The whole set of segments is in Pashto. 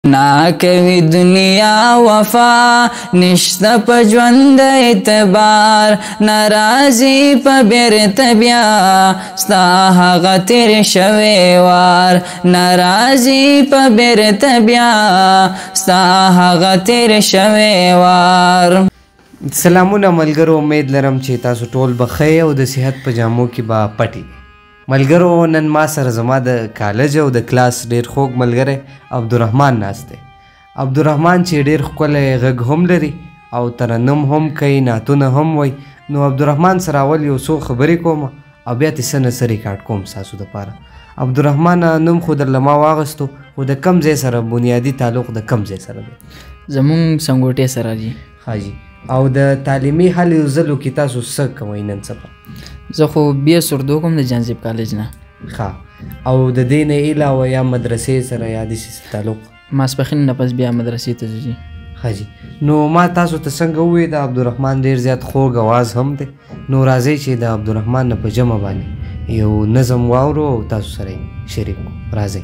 ना कोई दुनिया वफा निश्ता पे ژوند एतबार नाराजी पे बेरते बिया स्ता हगा तेरे शवे वार नाराजी पे बेरते बिया स्ता हगा तेरे शवे वार। सलामونه ملګرو، امید لرم چې تاسو ټول بخیر او د صحت په جامو کې به پټي ملګرو. نن ما سره زما د کالج او د کلاس ډیر خوږ ملګری عبدالرحمن ناست دی. عبدالرحمن چې ډیر ښکلی غږ هم لري او ترنم هم کوي، نعتونه هم وایي. نو عبدالرحمن سره اول یو څو خبرې کوم او بیا ترې څه نه څه ریکارډ کوم ستاسو دپاره. عبدالرحمن نوم خو درله ما واغستو، خو د کم ځای سره بنیادي تعلق د کم ځای سره دی؟ زمونږ سنګوټې سره دي. ښه جي. او د تعلیمي هلو ځلو کې تاسو څه کوئ نن سبا؟ زه خو BS اردو کوم د جانزیب کالج نه. ښه. او د دې نه علاوه یا مدرسې سره یا داسې تعلق؟ ماسپښین نه پس بیا مدرسې ته ځي. ښه جي. نو ما تاسو ته څنګه ووایي د عبدالرحمن ډېر زیات خوږ اواز هم دی. نو راځئ چې د عبدالرحمن نه په جمع باندې یو نظم واورو او تاسو سره یې شریک کړو. راځئ.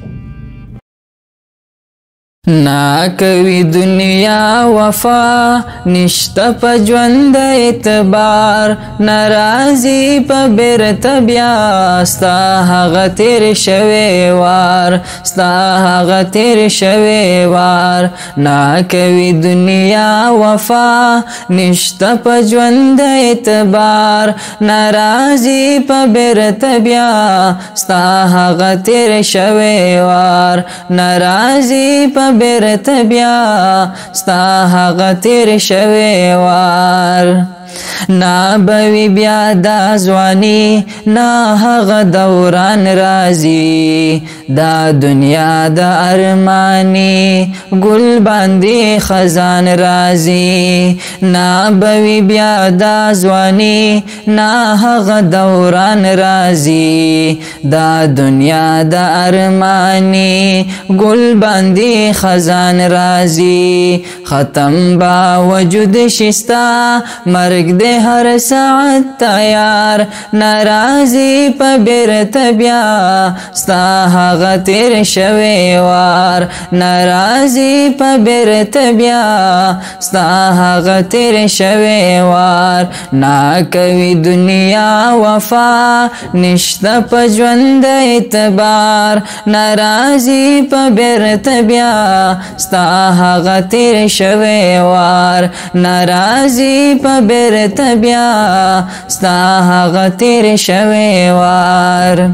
ना कोई दुनिया वफा निश्ता पे ژوند एतबार नाराजी पे बेरते बिया स्ता हगा तेरे शवे वार स्ता हगा तेरे शवे वार। ना कोई दुनिया वफा निश्ता पे ژوند एतबार नाराजी पे बेरते बिया स्ता हगा तेरे शवे वार नाराजी पे बेरते बिया स्ता हगा तेरे शवे वार। ना बवी बिया दा ځواني ना هغه دوران راځي دا دنیا د ارمانی ګل باندې خزان راځي ना بوي بیا دا ځواني ना هغه دوران راځي دا دنیا د ارمانی ګل باندې خزان راځي ختم با وجود شستا مرګ دے ہر ساعت تیار ناراضی پا بیرته بیا ستا هغه تیر شوی وار ناراضی پا بیرته بیا ستا هغه تیر شوی وار نا کوي دنیا وفا نشتا پا ژوند اعتبار ناراضی پا بیرته بیا ستا هغه تیر شوی وار ناراضی پا بیرته بیا ستا هغه تیر شوی وار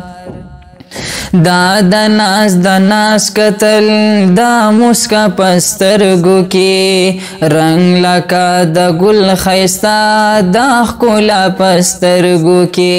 دا د ناز کتل دا مسکا پسترګو کې رنگ لکه د ګل ښایسته دا ښکلا پسترګو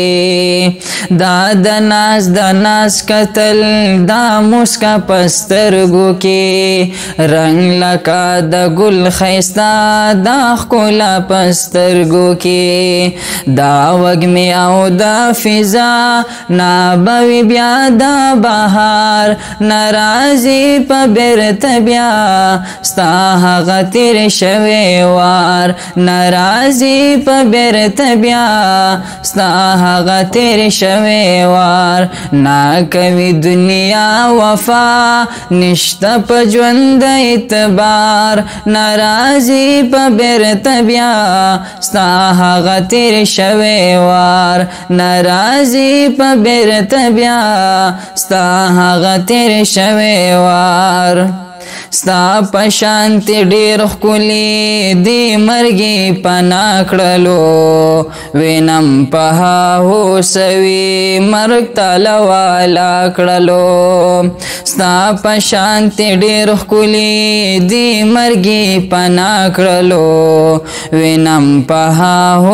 کې دا د ناز کتل دا مسکا پسترګو کې رنگ لکه د ګل ښایسته دا ښکلا پسترګو کې دا وږمې او دا فضا نابوي بیا دا بهار ناراضی پا بیرته بیا ستا هغه تیر شوی وار ناراضی پا بیرته بیا ستا هغه تیر شوی وار نا کوي دنیا وفا نشتا پا ژوند اعتبار ناراضی پا بیرته بیا ستا هغه تیر شوی وار ناراضی پا بیرته بیا ستا هغه تیر شوی وار ستا پشانتی ډیر ښکلي دی مرګي پناه کړلو وینم په هوسوي مرګ تاله والا کړلو ستا پشانتی ډیر ښکلي دی مرګي پناه کړلو وینم په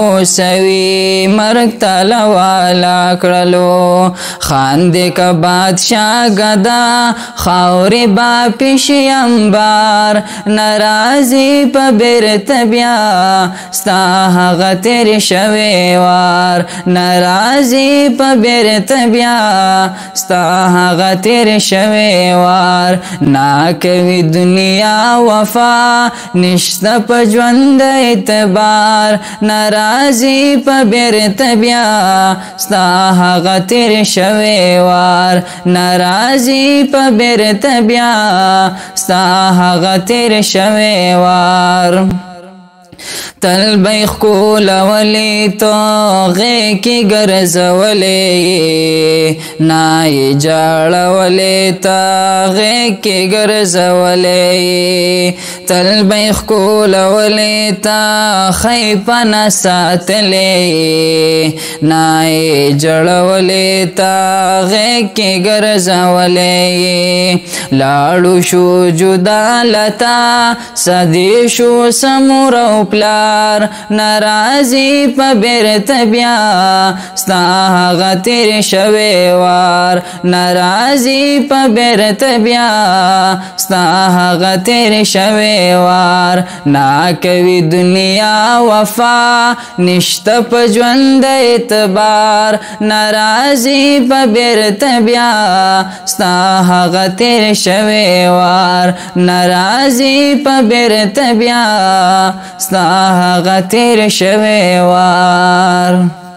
هوسوي مرګ تاله والا کړلو خاندې که بادشاه ګدا خاورې با پیشیم بار ناراضی پا بیرته بیا ستا هغه تیر شوی وار ناراضی پا بیرته بیا ستا هغه تیر شوی وار نا کوي دنیا وفا نشتا پا ژوند اعتبار ناراضی پا بیرته بیا ستا هغه تیر شوی وار ناراضی پا بیرته بیا ستا هغه تیر شوی وار تل بیخ کولولی تو غی کی گرزولی نای جاڑولی تا غی کی گرزولی تل بیخ کولولی تا خیپنا ساتلی نای جاڑولی تا غی کی گرزولی لاړو شو جدا لتا صدی شو سمورو پلار ناراضی په بیرته بیا ستا هغه تیر شوی وار ناراضی په بیرته بیا ستا هغه تیر شوی وار ناکوي دنیا وفا نشته په ژوند اعتبار ناراضی په بیرته بیا ستا هغه تیر شوی وار ناراضی په بیرته بیا ستا هغه تیر شوی وار